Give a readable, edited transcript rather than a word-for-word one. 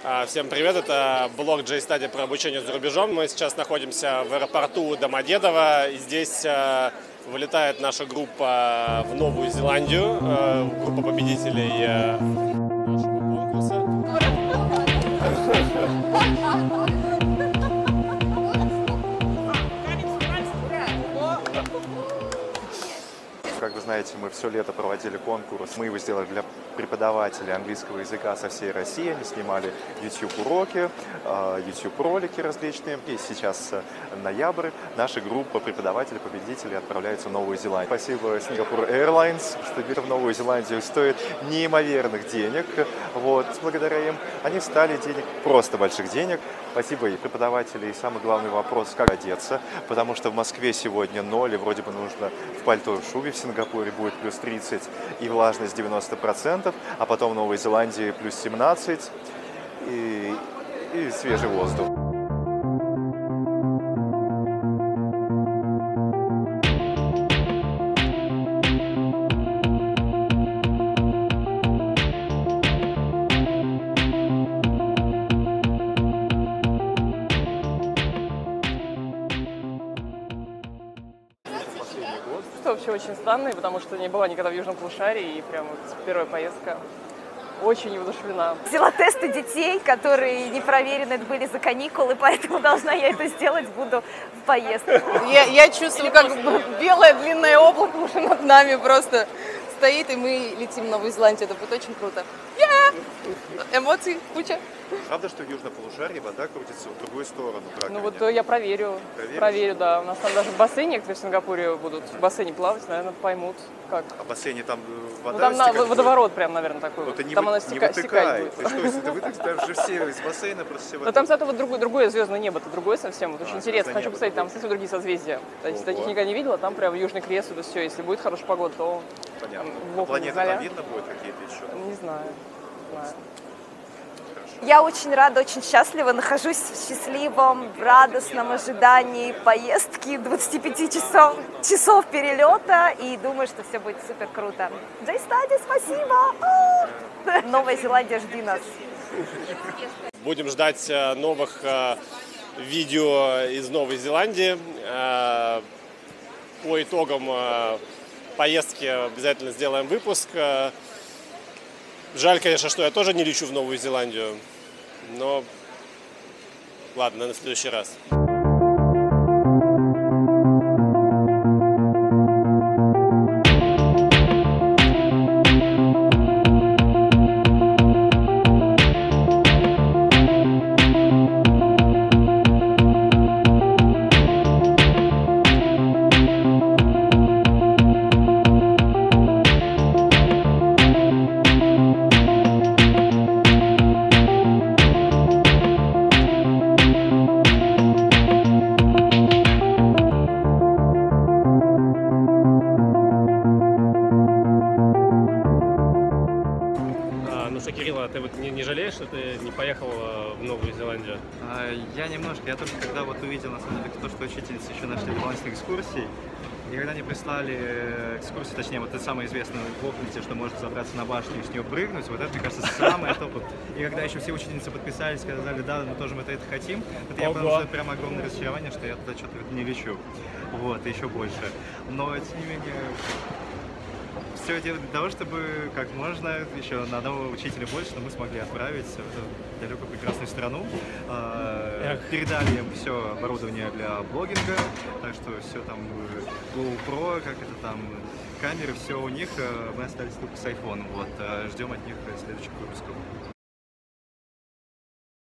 Всем привет, это блог JStudy про обучение за рубежом. Мы сейчас находимся в аэропорту Домодедово, и здесь вылетает наша группа в Новую Зеландию, группа победителей нашего конкурса. Как вы знаете, мы все лето проводили конкурс. Мы его сделали для преподавателей английского языка со всей России. Они снимали YouTube-уроки, YouTube-ролики различные. И сейчас ноябрь. Наша группа преподавателей-победителей отправляется в Новую Зеландию. Спасибо Singapore Airlines, что билет в Новую Зеландию стоит неимоверных денег. Вот, благодаря им они встали денег, просто больших денег. Спасибо и преподавателей. И самый главный вопрос, как одеться, потому что в Москве сегодня 0, и вроде бы нужно в пальто и в шубе. В Сингапуре будет плюс 30 и влажность 90%, а потом в Новой Зеландии плюс 17 и свежий воздух. Вообще очень странный, потому что не была никогда в Южном полушарии, и прям вот первая поездка очень воодушевлена. Взяла тесты детей, которые не проверены были за каникулы, поэтому должна я это сделать, буду в поездке. Я чувствую, как белое длинное облако уже над нами просто стоит, и мы летим в Новую Зеландию. Это будет очень круто. Эмоций куча. Правда, что в Южном полушарии вода крутится в другую сторону? Ну вот я проверю. Проверю, да. У нас там даже в бассейне, некоторые в Сингапуре будут в бассейне плавать, наверное, поймут, как. А в бассейне там вода там водоворот прям, наверное, такой. Там она стекать будет. Ты что, если ты вытащишь, же все из бассейна просто все. Но там зато вот другое звездное небо, это другое совсем. Вот очень интересно. Хочу небо, посмотреть, там совсем другие созвездия. То есть таких никогда не видела, там прям Южный Крест, это все. Если будет хорошая погода, то. Понятно. Планеты там видно будет какие-то еще? Не знаю. Я очень рада, очень счастлива, нахожусь в счастливом, радостном ожидании поездки 25 часов перелета, и думаю, что все будет супер круто. JStudy, спасибо! Новая Зеландия, жди нас! Будем ждать новых видео из Новой Зеландии. По итогам поездки обязательно сделаем выпуск. Жаль, конечно, что я тоже не лечу в Новую Зеландию, но ладно, на следующий раз. Кирилл, а ты вот не жалеешь, что ты не поехал в Новую Зеландию? Я немножко. Я только когда вот увидел, на самом деле, то, что учительницы еще нашли дополнительные экскурсии, и когда они прислали экскурсию, точнее, вот это самое известное в Окленде, что можно забраться на башню и с нее прыгнуть, вот это, мне кажется, самое топ. И когда еще все учительницы подписались, сказали, да, мы тоже это хотим, вот я понял, что это прям огромное разочарование, что я туда что-то не лечу. Вот, и еще больше. Но, тем не менее, все делать для того, чтобы как можно еще на одного учителя больше, но мы смогли отправить в эту далекую прекрасную страну. Передали им все оборудование для блогинга, так что все там GoPro, как это там, камеры, все у них. Мы остались только с iPhone. Вот, ждем от них следующих выпусков.